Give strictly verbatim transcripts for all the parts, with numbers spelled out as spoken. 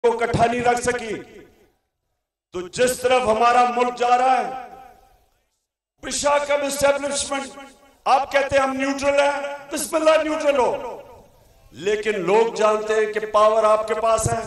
को इकट्ठा नहीं रख सकी। तो जिस तरफ हमारा मुल्क जा रहा है, विशाखम एस्टेब्लिशमेंट, आप कहते हैं हम न्यूट्रल हैं, बिस्मिल्लाह न्यूट्रल हो, लेकिन लोग जानते हैं कि पावर आपके पास है।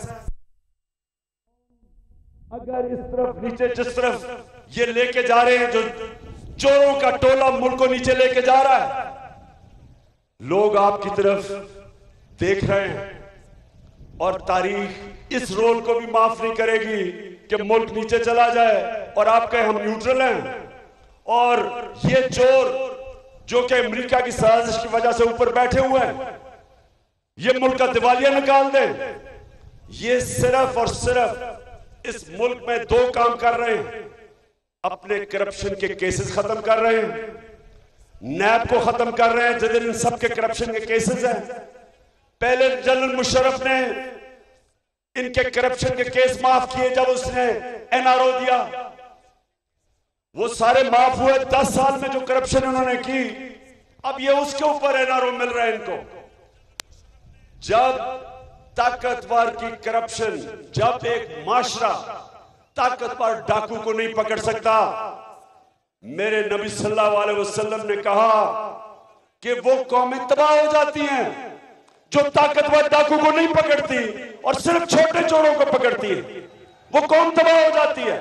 अगर इस तरफ नीचे जिस तरफ ये लेके जा रहे हैं, जो चोरों का टोला मुल्क को नीचे लेके जा रहा है, लोग आपकी तरफ देख रहे हैं और तारीख इस रोल को भी माफ नहीं करेगी कि मुल्क नीचे चला जाए और आप कहें हम न्यूट्रल हैं। और ये चोर जो कि अमेरिका की साजिश की वजह से ऊपर बैठे हुए हैं, ये मुल्क का दिवालिया निकाल दें। ये सिर्फ और सिर्फ इस मुल्क में दो काम कर रहे हैं, अपने करप्शन के केसेस खत्म कर रहे हैं, नैब को खत्म कर रहे हैं जिधर इन सबके करप्शन के केसेस हैं। पहले जनरल मुशर्रफ ने इनके करप्शन के केस माफ किए जब उसने एनआरओ दिया, वो सारे माफ हुए। दस साल में जो करप्शन उन्होंने की, अब ये उसके ऊपर एनआरओ मिल रहा है इनको। जब ताकतवर की करप्शन, जब एक माशरा ताकतवर डाकू को नहीं पकड़ सकता, मेरे नबी सल्लल्लाहु अलैहि वसल्लम ने कहा कि वो कौमें तबाह हो जाती हैं जो ताकतवर डाकू को नहीं पकड़ती और सिर्फ छोटे चोरों को पकड़ती है, वो कौम तबाह हो जाती है।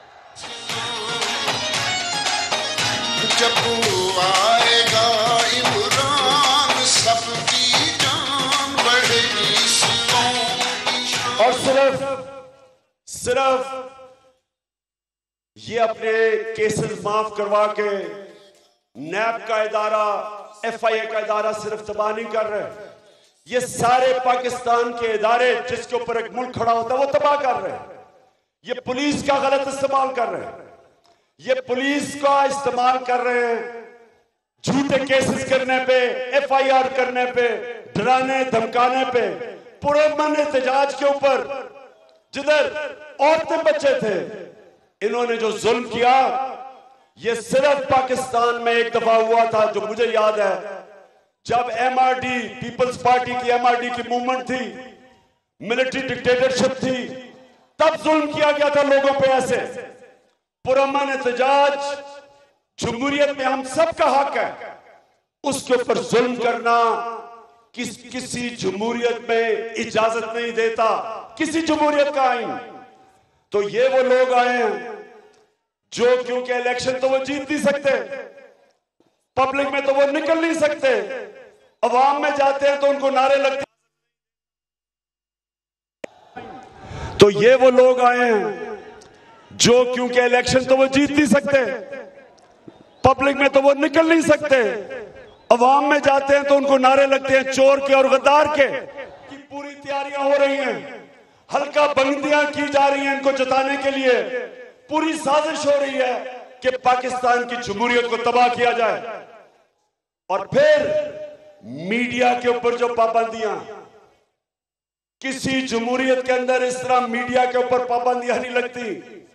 जब आएगा इमरान सबकी जान बढ़ेगी, और सिर्फ सिर्फ ये अपने केसेस माफ करवा के नैब का इदारा, एफआईए का इदारा सिर्फ तबाह नहीं कर रहे, ये सारे पाकिस्तान के इदारे जिसके ऊपर एक मुल्क खड़ा होता है वो तबाह कर रहे हैं। ये पुलिस का गलत इस्तेमाल कर रहे हैं, ये पुलिस का इस्तेमाल कर रहे हैं झूठे केसेस करने पे, एफआईआर करने पे, डराने धमकाने पे। पुरअमन एहतजाज के ऊपर जिधर औरतें बच्चे थे, इन्होंने जो जुल्म किया, ये सिर्फ पाकिस्तान में एक दफा हुआ था जो मुझे याद है, जब एमआरडी, पीपल्स पार्टी की एमआरडी की मूवमेंट थी, मिलिट्री डिक्टेटरशिप थी, तब जुल्म किया गया था लोगों पे। ऐसे पुरअमन एहतजाज जमहूरियत में हम सबका हक है, उसके ऊपर जुल्म करना किस किसी जमहूरियत में इजाजत नहीं देता, किसी जमहूरियत का आईन। तो ये वो लोग आए हैं जो, क्योंकि इलेक्शन तो वो जीत नहीं सकते, पब्लिक में तो वो निकल नहीं सकते, अवाम में जाते हैं तो उनको नारे लगते, तो ये वो लोग आए हैं जो, क्योंकि इलेक्शन तो वो जीत नहीं सकते, पब्लिक में तो वो निकल नहीं सकते, अवाम में जाते हैं तो उनको नारे लगते हैं चोर के और गद्दार के। कि पूरी तैयारियां हो रही हैं, हल्का बंदियां की जा रही हैं इनको जताने के लिए, पूरी साजिश हो रही है कि पाकिस्तान की जमहूरियत को तबाह किया जाए। और फिर मीडिया के ऊपर जो पाबंदियां, किसी जमहूरियत के अंदर इस तरह मीडिया के ऊपर पाबंदियां नहीं लगती।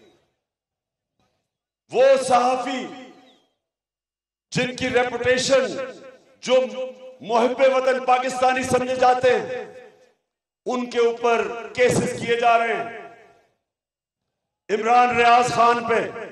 वो सहाफी जिनकी रेपुटेशन, जो मुहिब्बे वतन पाकिस्तानी समझे जाते हैं, उनके ऊपर केसेस किए जा रहे हैं। इमरान रियाज खान पे